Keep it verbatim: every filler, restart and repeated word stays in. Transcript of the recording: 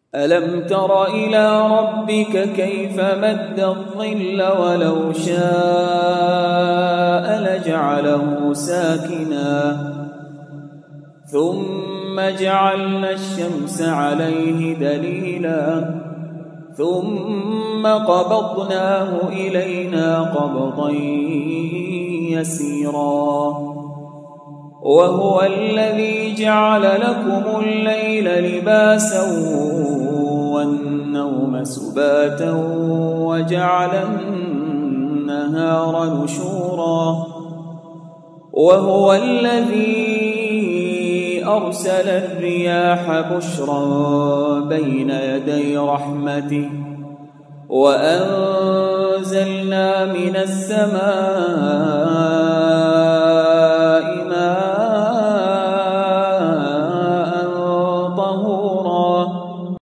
ألم تر إلى ربك كيف مد الظل ولو شاء لجعله ساكنا ثم جعلنا الشمس عليه دليلا ثم قبضناه إلينا قبضا يسيرا وهو الذي جعل لكم الليل لباسا والنوم سباتا وجعل النهار نشورا وهو الذي أرسل الرياح بشرا بين يدي رحمته وأنزلنا من السماء